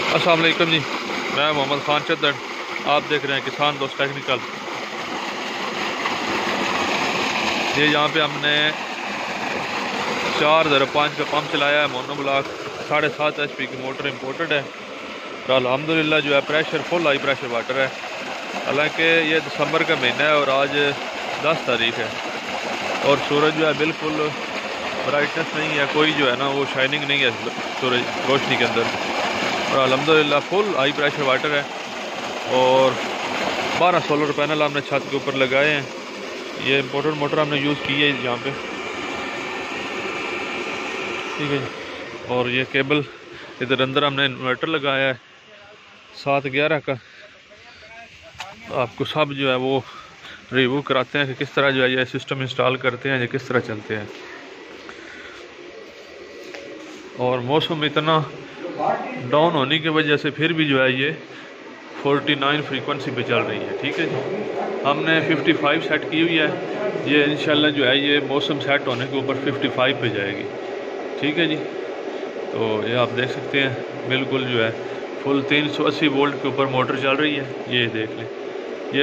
अस्सलाम वालेकुम जी, मैं मोहम्मद खान चद्दड़। आप देख रहे हैं किसान दोस्त टेक्निकल। ये यहाँ पे हमने 4005 का पंप चलाया है, मोनोब्लॉक 7.5 HP की मोटर इंपोर्टेड है। और अल्हम्दुलिल्लाह जो है pressure full high pressure water है। हालांकि ये दिसंबर का महीना है और आज 10 तारीख है और सूरज जो है बिल्कुल ब्राइटनेस नहीं है, कोई जो है ना वो शाइनिंग नहीं है सूरज रोशनी के अंदर। और अल्हम्दुलिल्लाह फुल हाई प्रेशर वाटर है और 12 सोलर पैनल हमने छत के ऊपर लगाए हैं। ये इम्पोर्टेड मोटर हमने यूज़ की है यहाँ पे, ठीक है जी। और ये केबल इधर अंदर हमने इन्वर्टर लगाया है 711 का। आपको सब जो है वो रिव्यू कराते हैं कि किस तरह जो है ये सिस्टम इंस्टॉल करते हैं, ये किस तरह चलते हैं। और मौसम इतना डाउन होने की वजह से फिर भी जो है ये 49 फ्रीक्वेंसी पे चल रही है, ठीक है जी। हमने 55 सेट की हुई है। ये इंशाल्लाह जो है ये मौसम सेट होने के ऊपर 55 पे जाएगी, ठीक है जी। तो ये आप देख सकते हैं बिल्कुल जो है फुल 380 वोल्ट के ऊपर मोटर चल रही है। ये देख लें, ये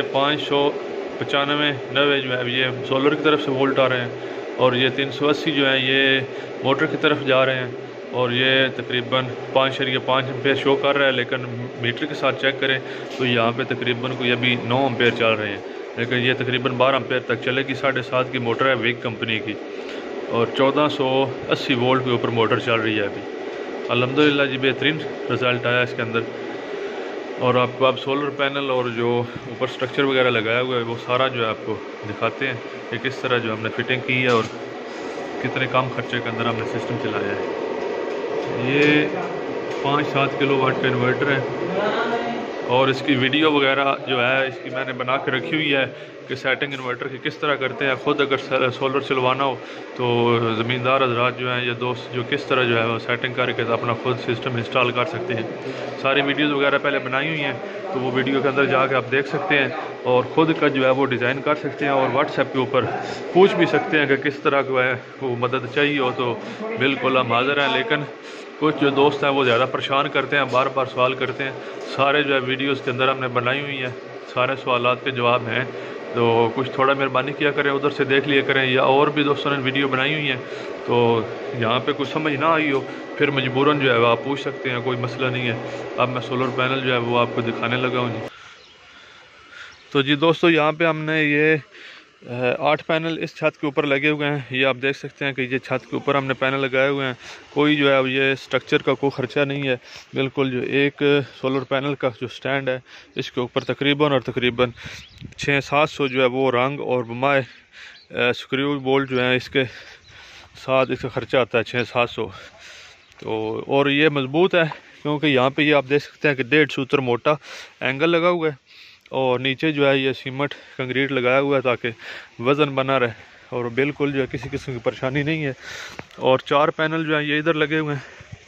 595 90 जो है ये सोलर की तरफ से वोल्ट आ रहे हैं और ये 380 जो है ये मोटर की तरफ जा रहे हैं। और ये तकरीबन 5.5 एम्पेयर शो कर रहा है, लेकिन मीटर के साथ चेक करें तो यहाँ पे तकरीबन कोई अभी 9 एम्पेयर चल रहे हैं, लेकिन ये तकरीबन 12 एम्पेयर तक चलेगी। 7.5 की मोटर है विग कंपनी की और 1480 वोल्ट के ऊपर मोटर चल रही है अभी। अल्हम्दुलिल्लाह जी बेहतरीन रिज़ल्ट आया इसके अंदर। और आपको अब सोलर पैनल और जो ऊपर स्ट्रक्चर वगैरह लगाया हुआ है वो सारा जो है आपको दिखाते हैं कि किस तरह जो हमने फिटिंग की है और कितने कम खर्चे के अंदर हमने सिस्टम चलाया है। ये 5-7 किलोवाट का इन्वर्टर है और इसकी वीडियो वगैरह जो है इसकी मैंने बना के रखी हुई है कि सेटिंग इन्वर्टर की किस तरह करते हैं। ख़ुद अगर सोलर चलवाना हो तो ज़मींदार हजरात जो हैं या दोस्त जो किस तरह जो है वो सेटिंग करके अपना खुद सिस्टम इंस्टॉल कर सकते हैं। सारी वीडियोज़ वगैरह पहले बनाई हुई हैं, तो वो वीडियो के अंदर जाके आप देख सकते हैं और ख़ुद का जो है वो डिज़ाइन कर सकते हैं और व्हाट्सएप के ऊपर पूछ भी सकते हैं कि किस तरह का है वो मदद चाहिए हो तो बिल्कुल हम हाज़िर हैं। लेकिन कुछ जो दोस्त हैं वो ज़्यादा परेशान करते हैं, बार बार सवाल करते हैं। सारे जो है वीडियोज़ के अंदर हमने बनाई हुई हैं, सारे सवालात के जवाब हैं। तो कुछ थोड़ा मेहरबानी किया करें, उधर से देख लिया करें, या और भी दोस्तों ने वीडियो बनाई हुई हैं तो यहाँ पे कुछ समझ ना आई हो फिर मजबूरन जो है वो आप पूछ सकते हैं, कोई मसला नहीं है। अब मैं सोलर पैनल जो है वो आपको दिखाने लगा हूँ जी। तो जी दोस्तों यहाँ पे हमने ये 8 पैनल इस छत के ऊपर लगे हुए हैं। ये आप देख सकते हैं कि ये छत के ऊपर हमने पैनल लगाए हुए हैं। कोई जो है ये स्ट्रक्चर का कोई ख़र्चा नहीं है, बिल्कुल जो एक सोलर पैनल का जो स्टैंड है इसके ऊपर तकरीबन 600-700 जो है वो रंग और बमाए स्क्रू बोल्ट जो हैं इसके साथ इसका ख़र्चा आता है 600-700। तो और ये मजबूत है क्योंकि यहाँ पे ये आप देख सकते हैं कि 1.5 सूत्र मोटा एंगल लगा हुआ है और नीचे जो है ये सीमेंट कंक्रीट लगाया हुआ है ताकि वज़न बना रहे और बिल्कुल जो है किसी किस्म की परेशानी नहीं है। और 4 पैनल जो है ये इधर लगे हुए हैं,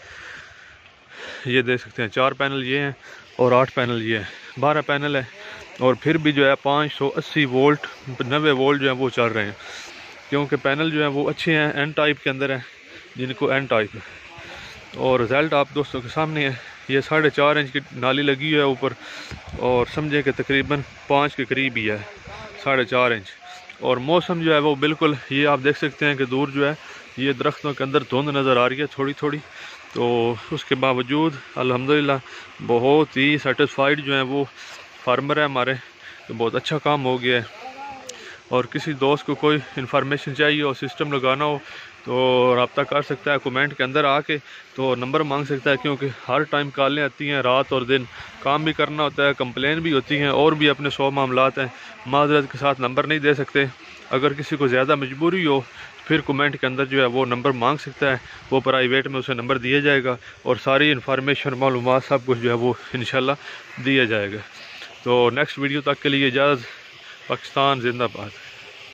ये देख सकते हैं 4 पैनल ये हैं और 8 पैनल ये हैं, 12 पैनल है। और फिर भी जो है 580 वोल्ट 90 वोल्ट जो है वो चल रहे हैं क्योंकि पैनल जो है वो अच्छे हैं, एन टाइप के अंदर हैं जिनको एन टाइप है। और रिज़ल्ट आप दोस्तों के सामने है। ये 4.5 इंच की नाली लगी है ऊपर और समझे कि तकरीबन 5 के करीब ही है, 4.5 इंच। और मौसम जो है वो बिल्कुल ये आप देख सकते हैं कि दूर जो है ये दरख्तों के अंदर धुंध नज़र आ रही है थोड़ी थोड़ी। तो उसके बावजूद अल्हम्दुलिल्लाह बहुत ही सेटिस्फाइड जो है वो फार्मर है हमारे, तो बहुत अच्छा काम हो गया है। और किसी दोस्त को कोई इन्फॉर्मेशन चाहिए हो, सिस्टम लगाना हो तो रब्ता कर सकता है कमेंट के अंदर आके, तो नंबर मांग सकता है क्योंकि हर टाइम कॉलें आती हैं, रात और दिन काम भी करना होता है, कंप्लेन भी होती हैं और भी अपने 100 मामलात हैं। माजरत के साथ नंबर नहीं दे सकते। अगर किसी को ज़्यादा मजबूरी हो फिर कमेंट के अंदर जो है वो नंबर मांग सकता है, वो प्राइवेट में उसे नंबर दिया जाएगा और सारी इन्फॉर्मेशन मालूमात सब कुछ जो है वो इंशाल्लाह दिया जाएगा। तो नेक्स्ट वीडियो तक के लिए इजाज़त। पाकिस्तान जिंदाबाद।